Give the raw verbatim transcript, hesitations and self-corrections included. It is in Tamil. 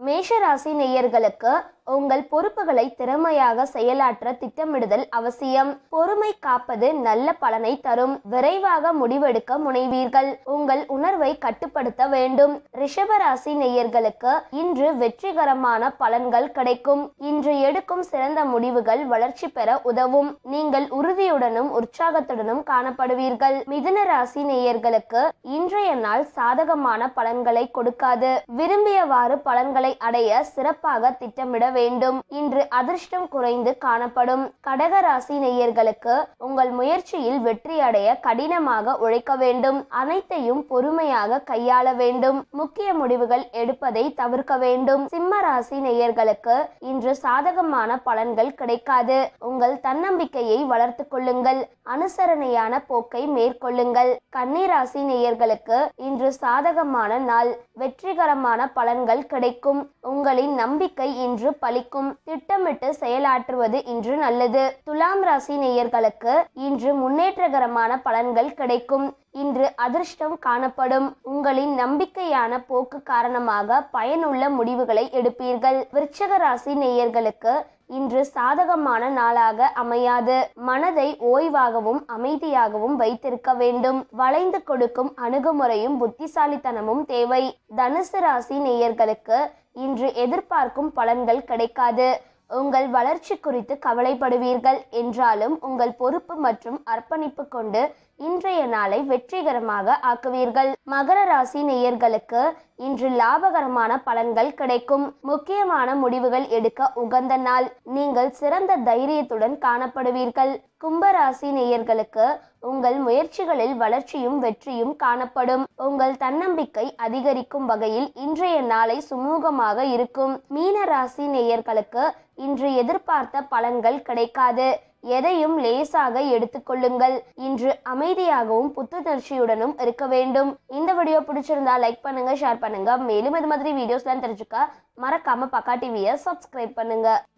மேஷ ராசி நேயர்களுக்கு உங்கள் பொறுப்புகளை திறமையாக செயலாற்ற திட்டமிடுதல் அவசியம். பொறுமை காப்பது நல்ல பலனை தரும். விரைவாக முடிவெடுக்க முனைவீர்கள். உங்கள் உணர்வை கட்டுப்படுத்த வேண்டும். ரிஷப ராசி நேயர்களுக்கு இன்று வெற்றிகரமான பலன்கள் கிடைக்கும். இன்று எடுக்கும் சிறந்த முடிவுகள் வளர்ச்சி பெற உதவும். நீங்கள் உறுதியுடனும் உற்சாகத்துடனும் காணப்படுவீர்கள். மிதுன ராசி நேயர்களுக்கு இன்றைய நாள் சாதகமான பலன்களை கொடுக்காது. விரும்பியவாறு பலன்களை அடைய சிறப்பாக திட்டமிட வேண்டும். இன்று அதிர்ஷ்டம் குறைந்து காணப்படும். கடக ராசி நேயர்களுக்கு உங்கள் முயற்சியில் வெற்றி அடைய கடினமாக உழைக்க வேண்டும். அனைத்தையும் பொறுமையாக கையாள வேண்டும். முக்கிய முடிவுகள் எடுப்பதை தவிர்க்க வேண்டும். சிம்ம ராசி நேயர்களுக்கு இன்று சாதகமான பலன்கள் கிடைக்காது. உங்கள் தன்னம்பிக்கையை வளர்த்துக் கொள்ளுங்கள். அனுசரணையான போக்கை மேற்கொள்ளுங்கள். கன்னி ராசி நேயர்களுக்கு இன்று சாதகமான நாள். வெற்றிகரமான பலன்கள் கிடைக்கும். உங்களின் நம்பிக்கை இன்று பலிக்கும். திட்டமிட்டு செயலாற்றுவது இன்று நல்லது. துலாம் ராசி நேயர்களுக்கு இன்று முன்னேற்றகரமான பலன்கள் கிடைக்கும். இன்று அதிர்ஷ்டம் காணப்படும். உங்களின் நம்பிக்கையான போக்கு காரணமாக பயனுள்ள முடிவுகளை எடுப்பீர்கள். விருச்சிக ராசி நேயர்களுக்கு இன்று சாதகமான நாளாக அமையாது. மனதை ஓய்வாகவும் அமைதியாகவும் வைத்திருக்க வேண்டும். வளைந்து கொடுக்கும் அணுகுமுறையும் புத்திசாலித்தனமும் தேவை. தனுசு ராசி நேயர்களுக்கு இன்று எதிர்பார்க்கும் பலன்கள் கிடைக்காது. உங்கள் வளர்ச்சி குறித்து கவலைப்படுவீர்கள். என்றாலும் உங்கள் பொறுப்பு மற்றும் அர்ப்பணிப்பு கொண்டு இன்றைய நாளை வெற்றிகரமாக ஆக்குவீர்கள். மகர ராசி நேயர்களுக்கு இன்று லாபகரமான பலன்கள் கிடைக்கும். முக்கியமான முடிவுகள் எடுக்க உகந்த நாள். நீங்கள் சிறந்த தைரியத்துடன் காணப்படுவீர்கள். கும்பராசி நேயர்களுக்கு உங்கள் முயற்சிகளில் வளர்ச்சியும் வெற்றியும் காணப்படும். உங்கள் தன்னம்பிக்கை அதிகரிக்கும் வகையில் இன்றைய நாளை சுமூகமாக இருக்கும். மீன ராசி நேயர்களுக்கு இன்று எதிர்பார்த்த பலன்கள் கிடைக்காது. எதையும் லேசாக எடுத்துக்கொள்ளுங்கள். இன்று அமைதியாகவும் புத்துணர்ச்சியுடனும் இருக்க வேண்டும். இந்த வீடியோ பிடிச்சிருந்தா லைக் பண்ணுங்க, ஷேர் பண்ணுங்க. மேலும் இது மாதிரி வீடியோஸ்லாம் தெரிஞ்சுக்க மறக்காம பக்கா டிவியை சப்ஸ்கிரைப் பண்ணுங்க.